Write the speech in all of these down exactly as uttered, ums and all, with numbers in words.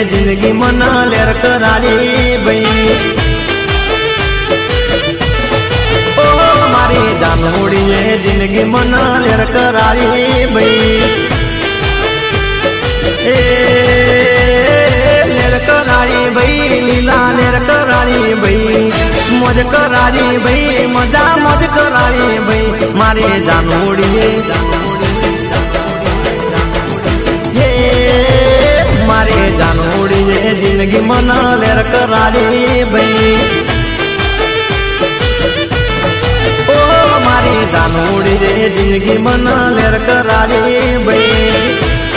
जिंदगी मना लेर करारी भाई। ओ मारी जानोड़ी है जिंदगी मना लेर करारी भाई। ए लेर करारी भाई, लीला लेर करारी भाई, मौज करारी भाई, मजा मौज करारी भाई। मारी जानोड़ी है मारे जानोड़ी है जिंदगी मना लेर करारी भाई। ओ मारी जानोड़ी है जिंदगी मना लेर करारी भाई।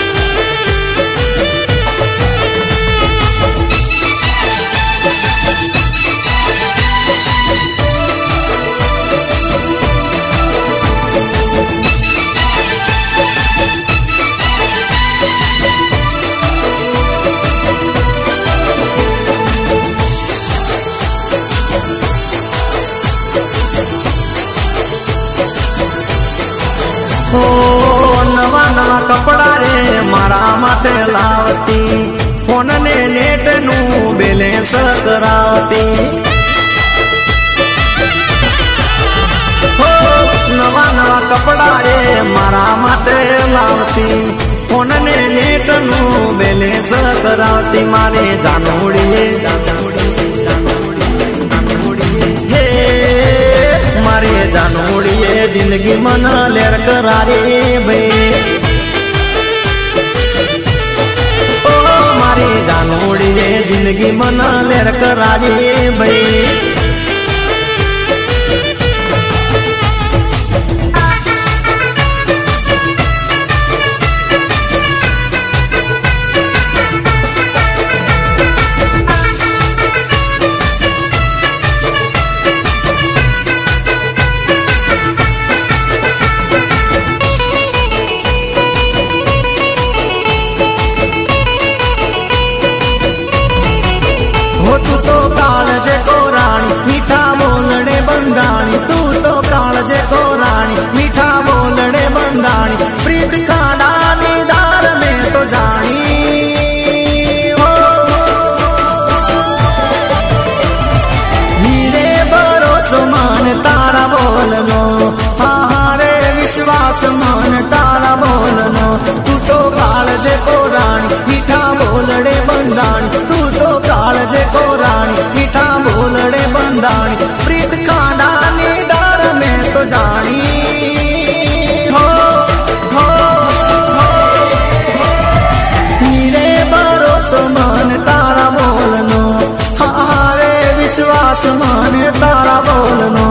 ओ नवा नवा कपड़ा रे मारा माथे लावती, फोन ने नेट नू बैलेंस करावती। हो नवा नवा कपड़ा रे मारा माथे लावती, फोन ने नेट नू बैलेंस करावती। मारे जानोड़ी जानोड़ी मारे जानोड़ी है जिंदगी मना लेर करारी भाई। ओ मारी जानोड़ी है जिंदगी मना लेर करारी भाई। तू तो कालजे को रानी मीठा बोलने बंदानी, तू तो कालजे को रानी मीठा बोलने बंदानी। प्रीत खाना निदार में तो जानी हो, हीरे भरोसो मान तारा बोलनो, हारे विश्वास मान तारा बोलनो। तू तो कालजे को रानी मीठा बोलने बंदानी, तू तो कालजे को रानी मीठा बोलने बंदानी। प्रीत खाना निदार में तो जानी हो, हो, हो, हो। हीरे भरोसो मान तारा बोलनो, हारे विश्वास मान तारा बोलनो।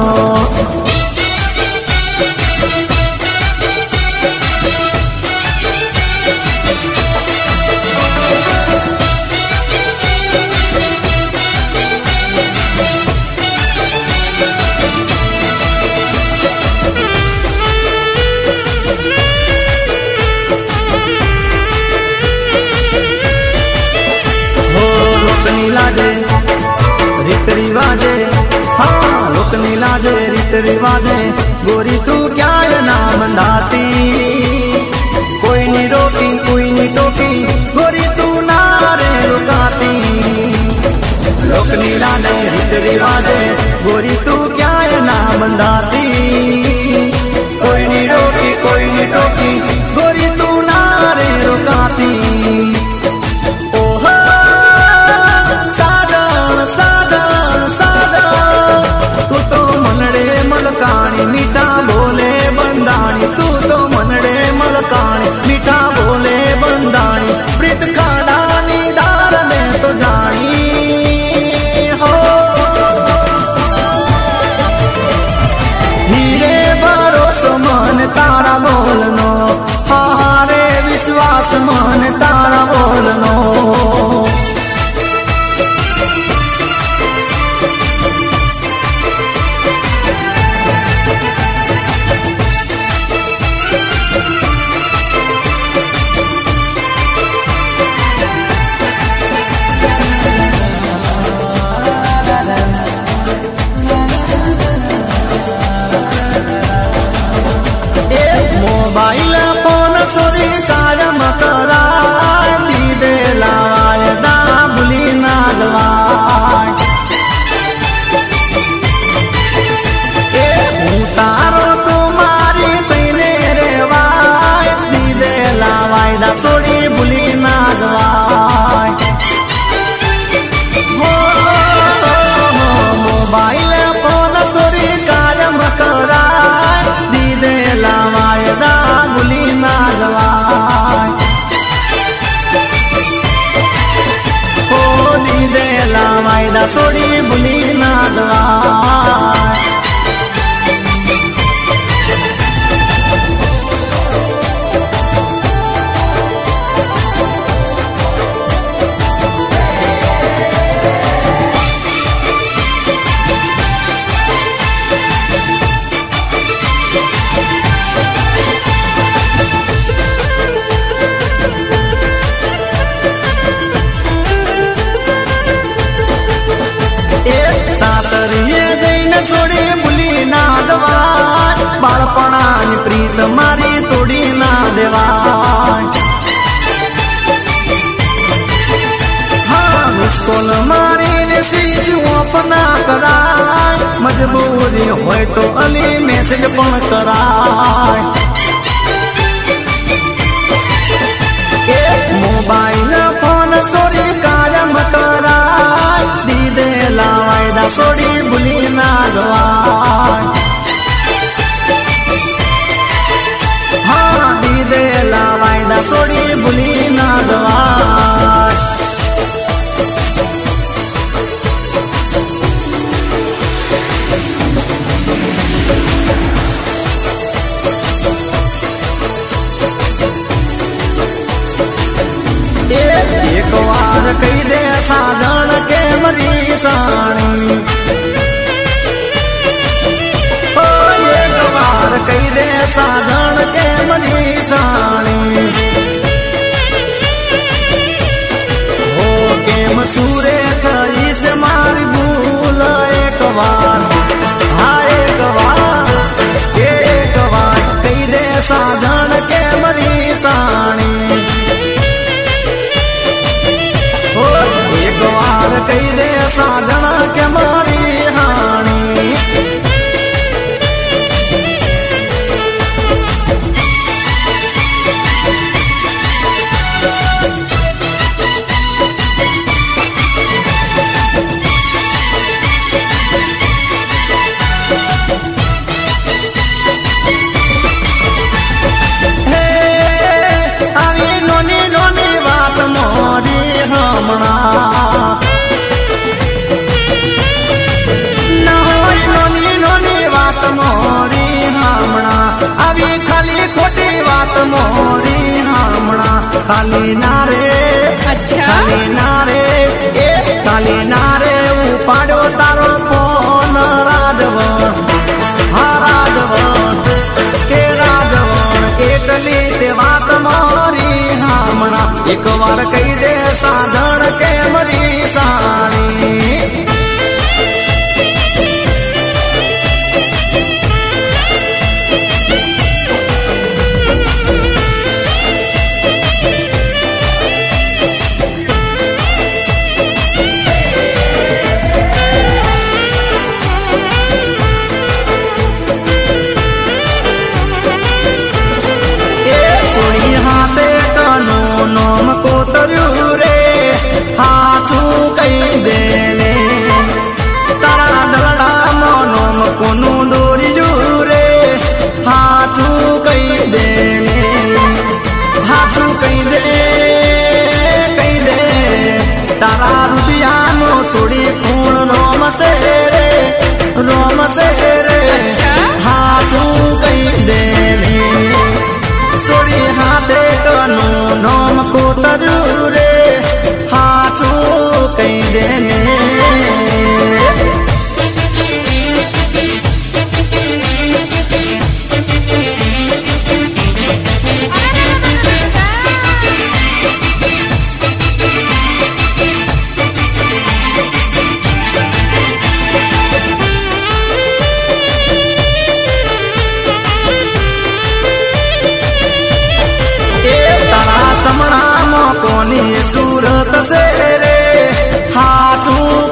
लाजे रीत रिवाजे, हाँ लोक लाजे रीत रिवाजे। गोरी तू क्या नाम दाती, कोई नहीं रोकी कोई नहीं टोकी, गोरी तू नारे रुकाती। लोक लाजे रीत रिवाजे, गोरी तू क्या नाम दाती, कोई नहीं रोकी कोई नहीं टोकी, गोरी तू नारे रुकाती। मीठा बोले बंदानी, तू तो दीदेला वायदा सोडी भूली ना जवाय। सासरिये जईने सोडी भूली ना जवाय। बाळपणानी प्रीत मारी तोडी ना देवाय। हाँ मुस्कोल मारीने स्विच ऑफ ना कराय। मजबूरी होय तो अली मैसेज पण कराय। मोबाइल फोन सोडी कायम कराय। दीदेला वायदा सोडी भूली ना जवाय। हाँ दीदेला वायदा सोडी भूली ना जवाय। एक बार कही दे साजन के मरी साणी। ओ एक बार कही दे साजन के मरी साणी। हो केम सूरे कई से मारी भूल एक बार। हाँ एक बार एक बार कही दे साजन के मरी साणी। एक बार कही दे साजन के मारी हानी। मोरी हमणा खाली नारे। अच्छा खाली नारे ए खाली नारे उपाड़ो तारो फोन राजवन। हाँ राजवन के राजवन एकली ते बात मोरी हमणा। एक बार कही दे साधन के मरी साणी। नोम को तरु रे हाथू कई देने। तारा दलड़ा मनोम कोनु दोरी रे हाथू कई देने। हाथू कई दे कई दे तारा रुदिया नो सोड़ी खून रोम से रे रोम से रे। हाथू कई देने सोड़ी हाथे कनो नोम को तरु रे हाथू कई देने। समरा कोनी सूरत से रे हाथू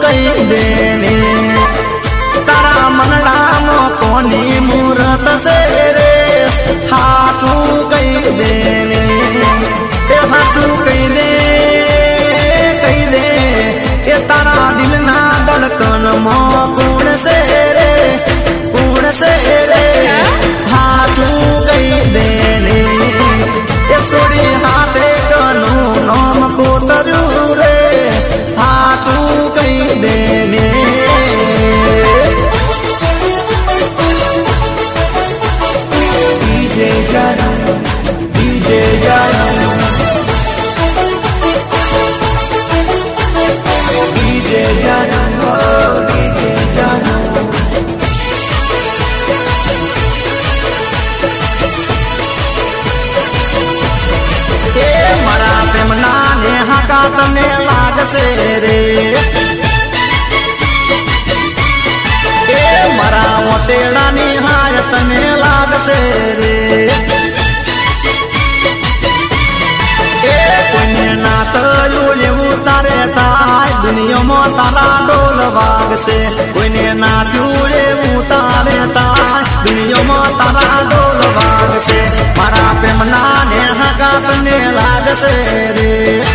लागसे रे।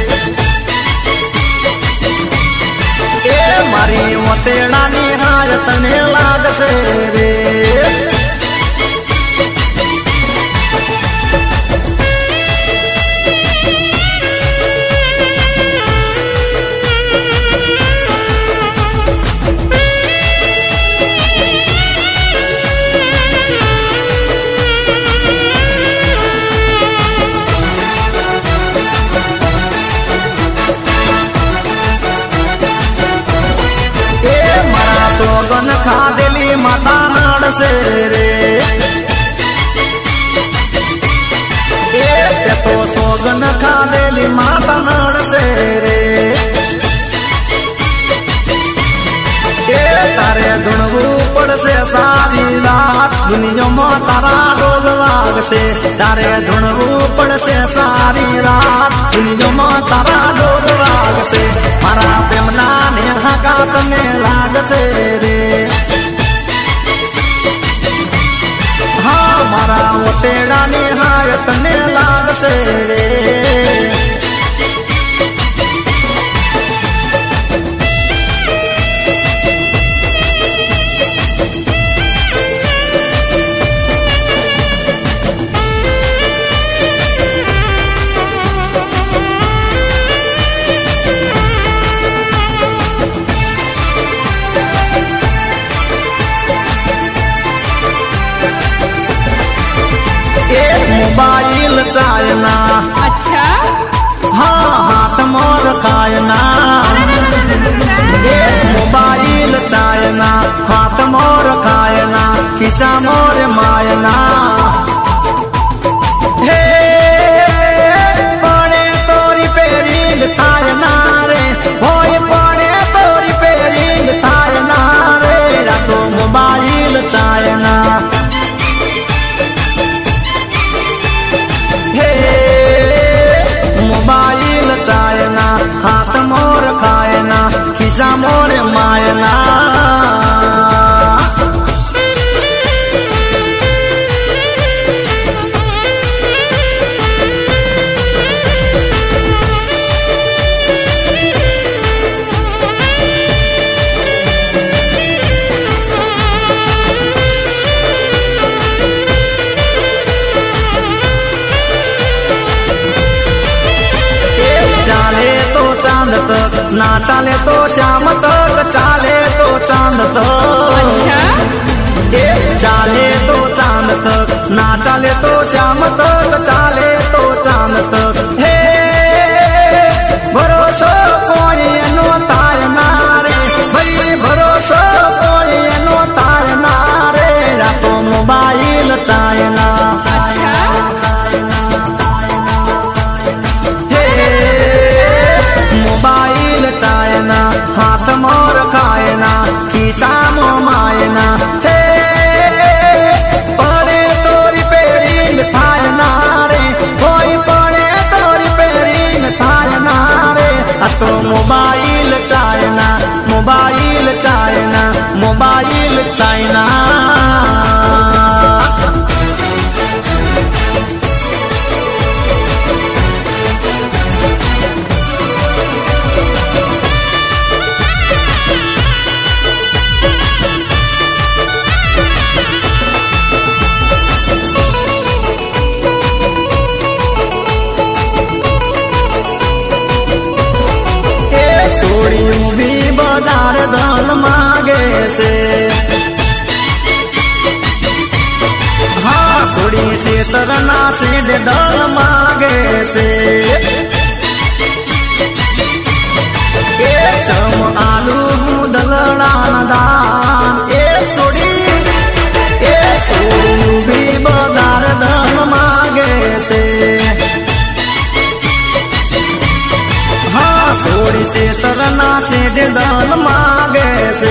ए मारी मोतेड़ा निहाय तने लागसे रे। सोगन खादेली माता नाड़ से रे। ए तो सोगन खादेली माता नाड़ से रे। ए तारे धुनबू पड़ से सारी रात दुनिया में तारा डोल लाग से। तारे धुनबू पड़ से सारी रात दुनिया में तारा डोल लाग से। मारा प्रेमना ने हकात में लाग से रे। हाँ मारा मोतेड़ा निहायत ने लाग से रे। मोबाइल चायना अच्छा हाँ हाथ मोर खायना। मोबाइल चायना हाथ मोर खायना खिसा मोर मायना। हे पड़े तोरी पेरिंग थायना रे। होय पड़े तोरी पेरिंग थायना रे। रातो मोबाइल चायना मोबाइल चायना हाथ मोर खायना खिसा मोर मायना। चाले तो चांद तक ना चाले तो शाम तक। चाले तो चांद तक अच्छा ए चाले तो चांद तक ना चाले तो शाम तक। चाले तो चांद तक हे भरोसा कोई नो तार नारे। भाई भरोसा कोई नो तार नारे। रातो मोबाइल चायना अच्छा मोबाइल चायना हाथ मोर खायना खिसा मो मायना। हे पड़े तोरी पेरिंग थायना रे। होय पड़े तोरी पेरिंग थायना रे। तो मोबाइल चायना मोबाइल चायना मोबाइल चायना। भी बाजार दाल मांगे से हाँ थोड़ी से तरना से दाल मांगे से। ए चम आलू दलड़ान दान ए सोड़ी ए सोड़ी भी बाजार दाल मांगे से। हाँ सोड़ी से तरना से दाल मांगे से।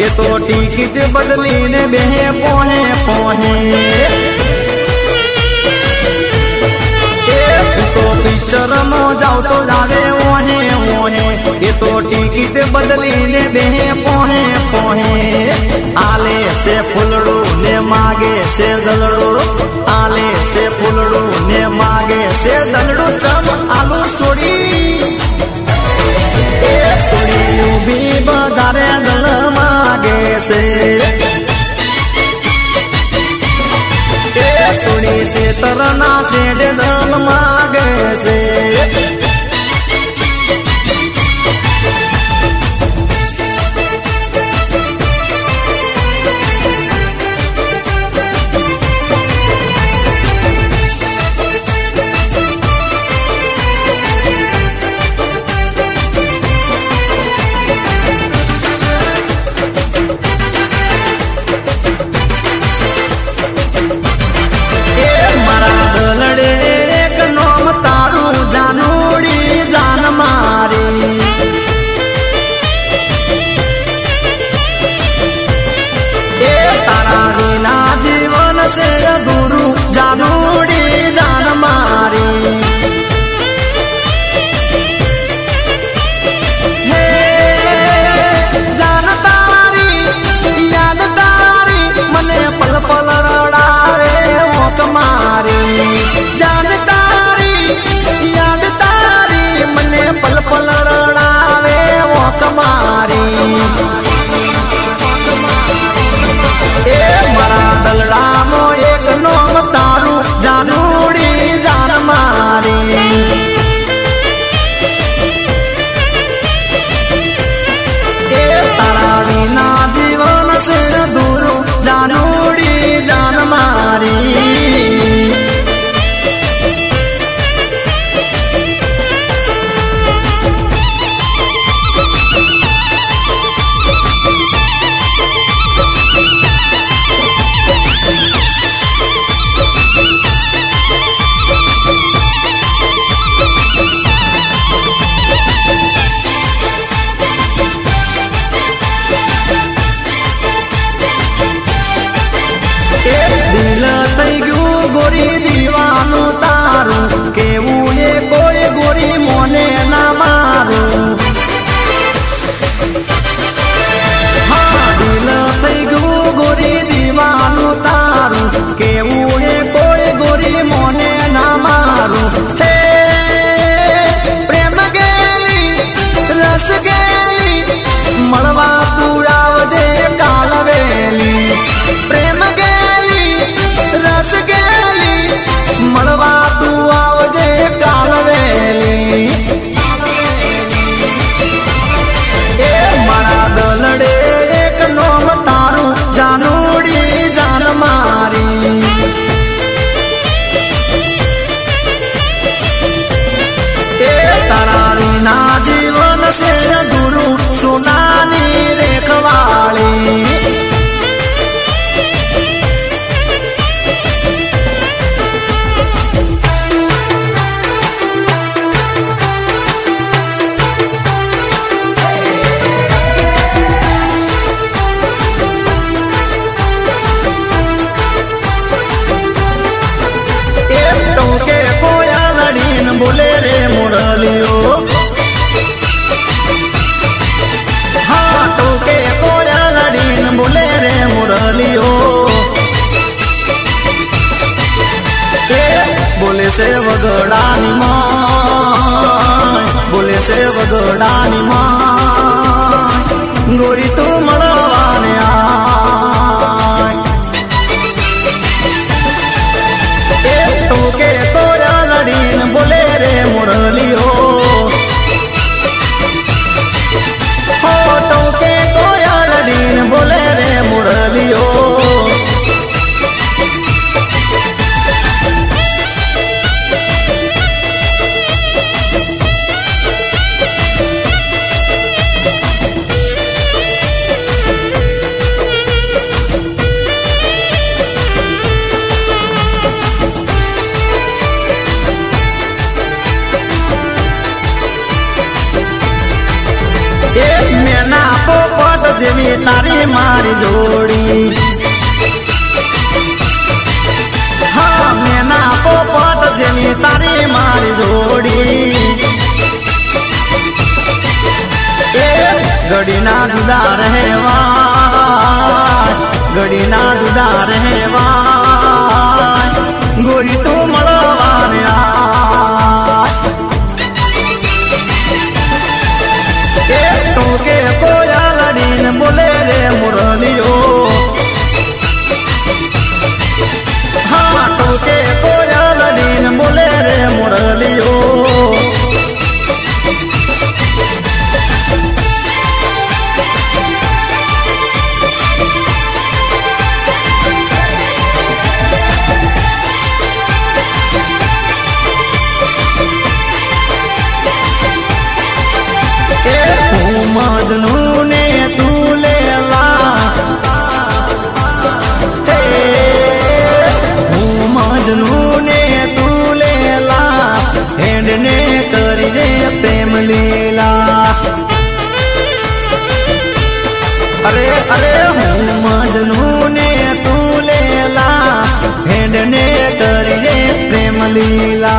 ये तो टिकट बदली ने बेहे पोहे पोहे तो पिक्चर में जाओ तो जावे ओहे ओहे ये तो टिकट बदली ने बेहे पोहे पोहे आले से फुलड़ू ने मागे से दलड़ू आले से फुलड़ू ने मागे से दलड़ू चम आलू सोड़ी ए सोड़ी भी बाजारे दल मागे से ए सोड़ी से तरना से दल मागे से गोरी दीवानु तारू केवू ये कोई गोरी मोने ना मारू हाँ दिल थई गो गोरी दीवानु तारू केवू ये कोई गोरी मोने ना मारू हे प्रेम गेली रस गेली मलवा पूराव दे कालवेली प्रेम गेली रस गेली मलवा तू आवजे कालवेली ए मारा दलड़े एक नोम तारू जानूड़ी जान मारी ए तारारी ना जीवन से गुरु सुनानी रेखवाली बोले रे मुरलियो हाँ तो के कोया लड़ीन बोले रे मुरलियो बोले से वगड़ानी माँ बोले से वगड़ानी माँ गोरी तू मड़वाने आय तो के कोया लड़ीन बोले रे मुरलियो हो तो के कोया लड़ीन बोले रे मुरलियो जेवी तारी मारी जोड़ी। हाँ मैना पोपट जेवी तारी मारी जोड़ी। ए गड़ी ना जुदा रहेवा, गड़ी ना जुदा रहेवा, गोरी तू मळवाने आ। ए टोके कोयलडीन बोले रे मुरलियो। हाँ टोके कोयलडीन बोले रे मुरलियो। मजनू ने तू लेला, हूँ मजनू ने तू लेला, हेड ने करी रे प्रेम लीला। अरे अरे हूँ मजनू ने तू लेला, हेड ने करी रे प्रेम लीला।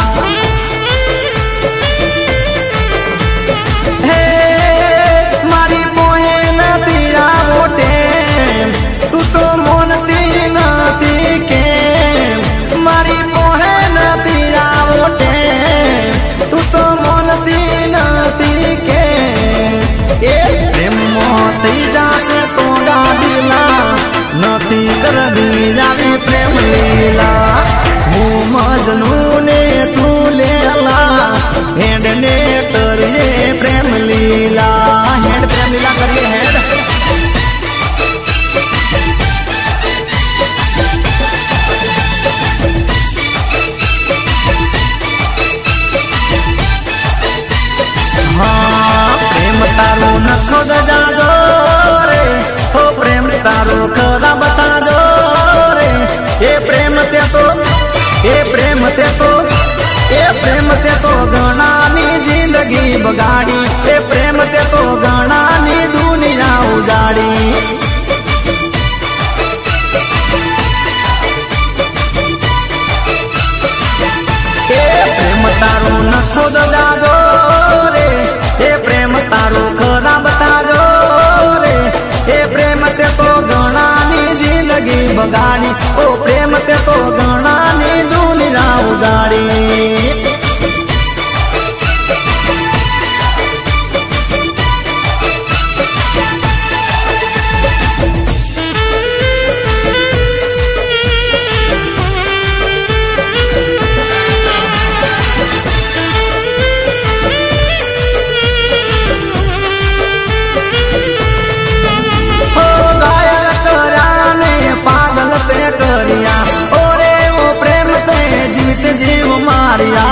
प्रेम लीला हूँ मजनू ने तू लेला, हेड ने करिए प्रेम लीला। हेड प्रेम लीला करिए हेड। हाँ प्रेम तारो न खुद जाजो रे, हो प्रेम तारो खरा बता दो। ए प्रेम ते तो, ए प्रेम ते तो, ए प्रेम ते तो गणा नी जिंदगी बगाड़ी। ए प्रेम ते तो गणा नी दुनिया उजाड़ी। ए प्रेम तारो न खुद जाजो रे, ए प्रेम तारो खरा बता दो रे। ए प्रेम ते तो गणा नी जिंदगी बगाड़ी। ओ प्रेम ते तो गणा नी दुनिया उजाड़ी। जीव मारिया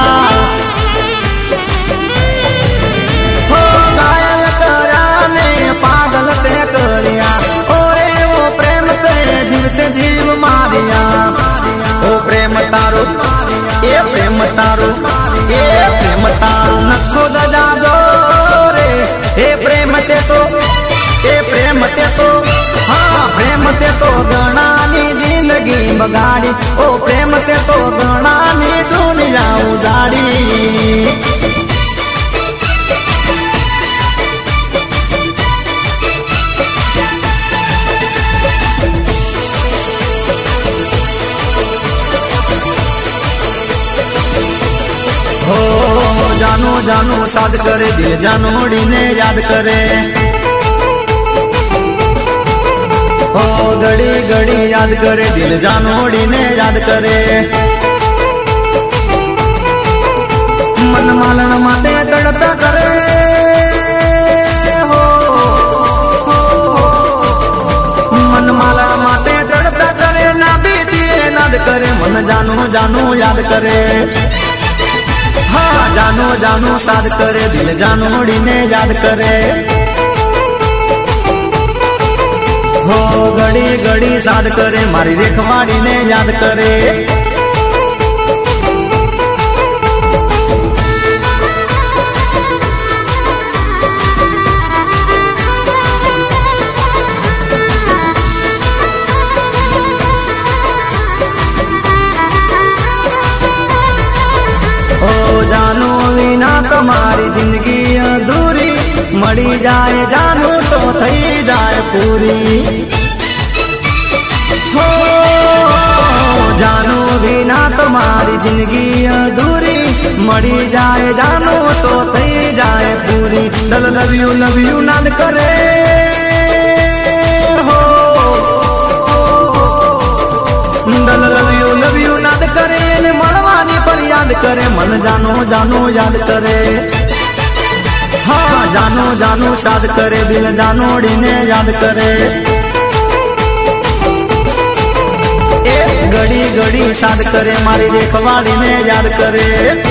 हो घायल कराने पागल ते करिया। ओरे वो प्रेम ते जीवित जीव मारिया। ओ प्रेम तारो, ए प्रेम तारो, ए प्रेम तारो न खुद जाजो रे। ए प्रेम ते तो, ए प्रेम ते तो, हाँ प्रेम ते तो गणा नी जिंदगी बगाड़ी। ओ प्रेम ते तो गणा नी दुनिया उजाड़ी। हो जानो जानो साध करे दिल जानोड़ी ने याद करे। हो घड़ी घड़ी याद करे दिल जानोड़ी ने याद करे। मन मालन माटे तड़पा करे। हो, हो, हो मन मालन माटे तड़पा करे। ना बीती याद करे मन जानो जानो याद करे। हाँ जानो जानो साध करे दिल जानोड़ी ने याद करे। हो घड़ी घड़ी साध करे मारी रेखवाड़ी ने याद करे। मड़ी जाए जानू तो थई जाए पूरी हो जानू बिना तुम्हारी जिंदगी अधूरी मड़ी जाए जानू तो थई जाए पूरी डल लव यू लव यू नाद करे हो डल लव यू लव यू नाद करे ने मड़वानी पर याद करे मन जानो जानो याद करे हाँ जानो जानो साद करे दिल जानोड़ी ने याद करे घड़ी घड़ी साद करे मारी रेखवाड़ी ने याद करे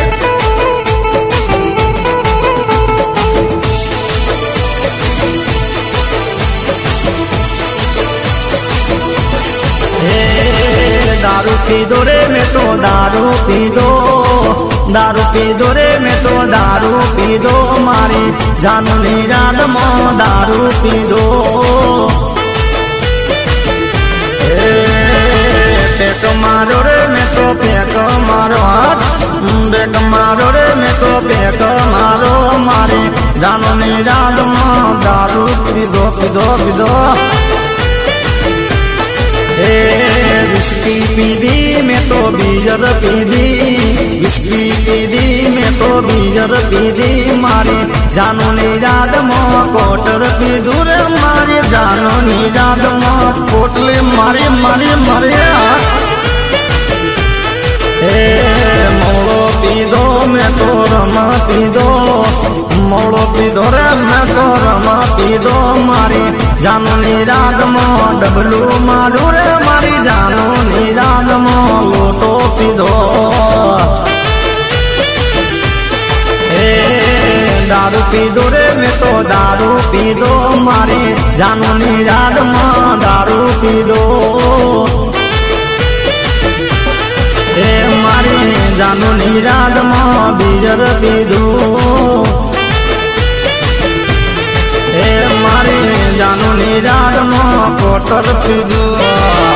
दारू पी दो रे मैं तो दारू पी दो दारू पी दो रे मैं तो दारू पी दो मारी जानू निराद मो दारू पी दो पेक मारो रे मैं तो पेक मारो हाथ बेक मारो रे मैं तो पेक मारो मारे जानू निराद मो दारू पी दो पी दो पी दो विस्की पी दी मैं तो बीयर पी दी विस्की पी दी मैं तो बीयर पी दी मारे जानू निराद मो कोटर पी दूर मारे जानू निराद मो कोटले मारे मारे मारे मोड़ो पी दो मैं तो रमा पी दो मोड़ो पी दो रे मैं तो रमा पी दो मारे जानू निराद मो डबलू मारू रे मारी जानू निराद मो लोटो पी दो दारू पी दो रे मैं तो दारू पी दो मारे जानू निराद मो दारू पी दो मारे जानू निराद मो बीजर पी दो मारे जानू निराद मो कोटर पी दो।